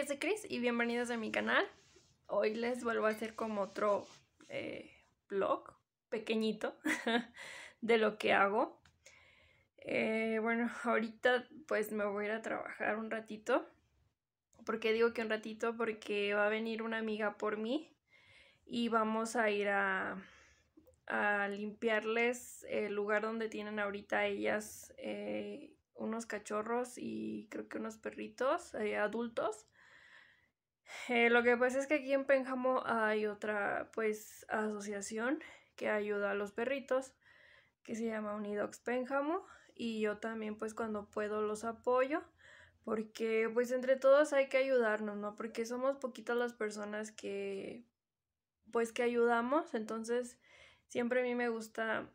soy Cris y bienvenidos a mi canal. Hoy les vuelvo a hacer como otro vlog pequeñito de lo que hago. Bueno, ahorita pues me voy a ir a trabajar un ratito. ¿Por qué digo que un ratito? Porque va a venir una amiga por mí y vamos a ir a limpiarles el lugar donde tienen ahorita ellas unos cachorros y creo que unos perritos adultos. Lo que pasa es que aquí en Pénjamo hay otra pues asociación que ayuda a los perritos que se llama Unidogs Pénjamo, y yo también pues cuando puedo los apoyo porque pues entre todos hay que ayudarnos, ¿no? Porque somos poquitas las personas que pues que ayudamos, entonces siempre a mí me gusta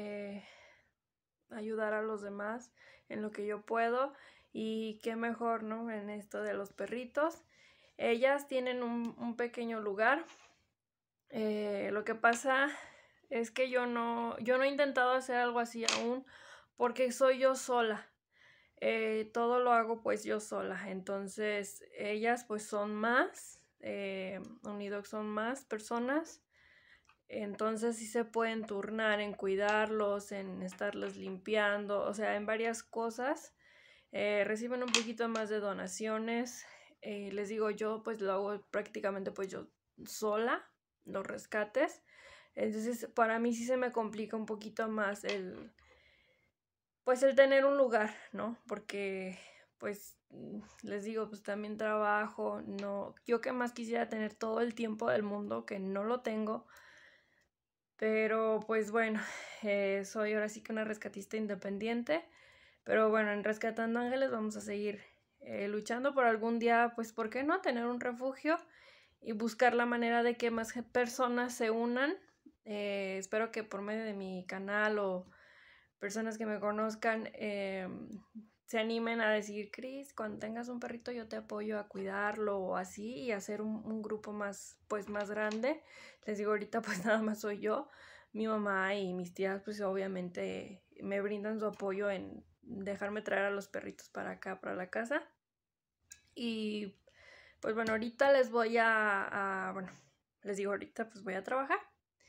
ayudar a los demás en lo que yo puedo, y qué mejor, ¿no? En esto de los perritos. Ellas tienen un pequeño lugar. Lo que pasa es que yo no he intentado hacer algo así aún porque soy yo sola. Todo lo hago pues yo sola. Entonces ellas pues son más, Unidogs son más personas. Entonces sí se pueden turnar en cuidarlos, en estarlos limpiando, o sea, en varias cosas. Reciben un poquito más de donaciones. Les digo, yo pues lo hago prácticamente pues yo sola, los rescates. Entonces para mí sí se me complica un poquito más el tener un lugar, ¿no? Porque pues les digo, pues también trabajo, no, yo que más quisiera tener todo el tiempo del mundo, que no lo tengo. Pero pues bueno, soy ahora sí que una rescatista independiente. Pero bueno, en Rescatando Ángeles vamos a seguir luchando por algún día, pues, ¿por qué no? Tener un refugio y buscar la manera de que más personas se unan. Espero que por medio de mi canal o personas que me conozcan se animen a decir, Cris, cuando tengas un perrito yo te apoyo a cuidarlo o así, y hacer un grupo más, pues, más grande. Les digo, ahorita pues nada más soy yo. Mi mamá y mis tías pues obviamente me brindan su apoyo en dejarme traer a los perritos para acá, para la casa. Y pues bueno, ahorita les voy bueno, les digo, ahorita pues voy a trabajar.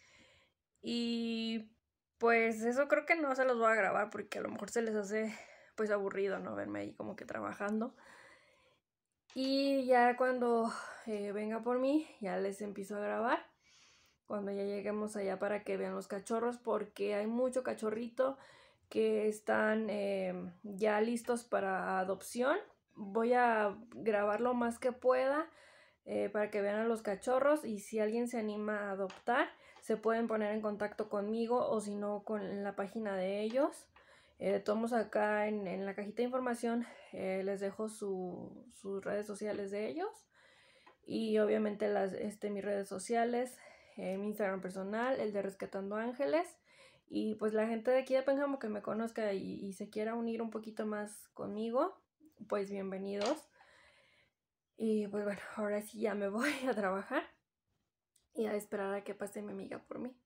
Y pues eso creo que no se los voy a grabar porque a lo mejor se les hace pues aburrido, ¿no? Verme ahí como que trabajando. Y ya cuando venga por mí, ya les empiezo a grabar. Cuando ya lleguemos allá para que vean los cachorros, porque hay mucho cachorrito que están ya listos para adopción. Voy a grabar lo más que pueda para que vean a los cachorros, y si alguien se anima a adoptar, se pueden poner en contacto conmigo o si no con la página de ellos. Todos acá en la cajita de información les dejo sus redes sociales de ellos, y obviamente mis redes sociales, mi Instagram personal, el de Rescatando Ángeles. Y pues la gente de aquí de Pénjamo que me conozca y se quiera unir un poquito más conmigo, pues bienvenidos. Y pues bueno, ahora sí ya me voy a trabajar y a esperar a que pase mi amiga por mí.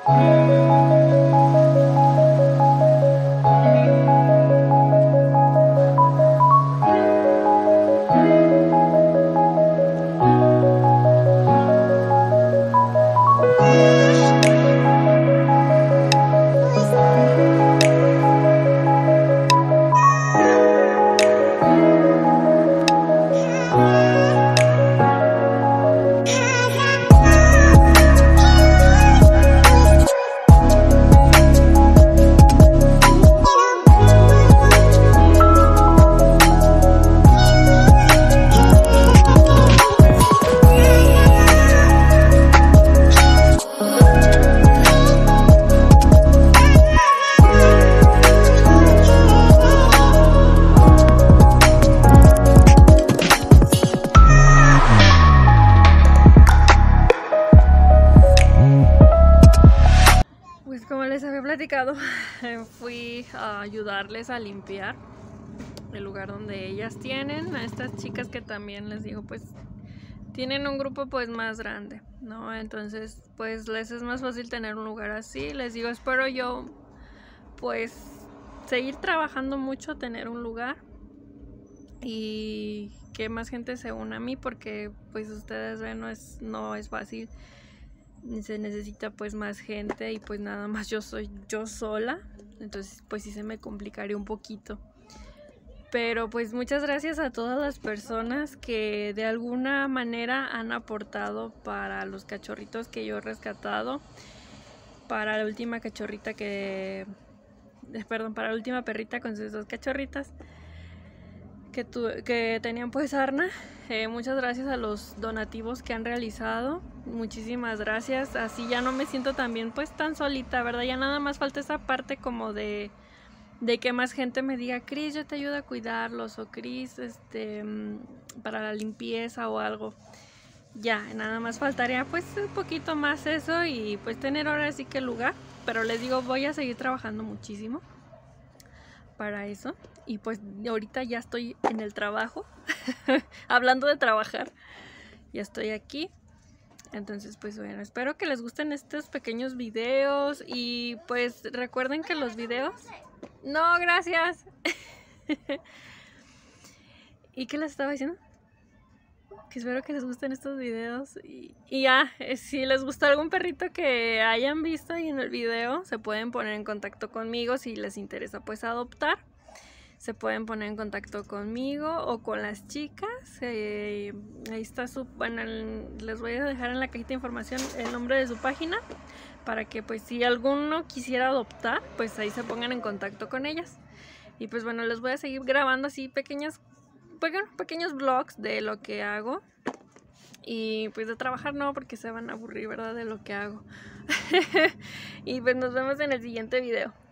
Fui a ayudarles a limpiar el lugar donde ellas tienen, a estas chicas que también les digo pues tienen un grupo pues más grande, ¿no? Entonces pues les es más fácil tener un lugar así. Les digo, espero yo pues seguir trabajando mucho, tener un lugar y que más gente se una a mí, porque pues ustedes ven, no es fácil. Se necesita pues más gente y pues nada más yo soy yo sola, entonces pues sí se me complicaría un poquito. Pero pues muchas gracias a todas las personas que de alguna manera han aportado para los cachorritos que yo he rescatado, para la última cachorrita para la última perrita con sus 2 cachorritas que tenían pues sarna. Muchas gracias a los donativos que han realizado, muchísimas gracias. Así ya no me siento también pues tan solita, ¿verdad? Ya nada más falta esa parte como de que más gente me diga, Cris, yo te ayudo a cuidarlos, o Cris, para la limpieza o algo. Ya, nada más faltaría pues un poquito más eso y pues tener ahora sí que lugar. Pero les digo, voy a seguir trabajando muchísimo para eso. Y pues ahorita ya estoy en el trabajo. Hablando de trabajar, ya estoy aquí. Entonces pues bueno, espero que les gusten estos pequeños videos. Y pues recuerden que los videos... No, gracias. ¿Y qué les estaba diciendo? Que espero que les gusten estos videos. Y ya, si les gusta algún perrito que hayan visto ahí en el video, se pueden poner en contacto conmigo. Si les interesa pues adoptar, se pueden poner en contacto conmigo o con las chicas. Ahí está bueno, les voy a dejar en la cajita de información el nombre de su página, para que pues si alguno quisiera adoptar, pues ahí se pongan en contacto con ellas. Y pues bueno, les voy a seguir grabando así pequeños vlogs de lo que hago. Y pues de trabajar no, porque se van a aburrir, ¿verdad? De lo que hago. Y pues nos vemos en el siguiente video.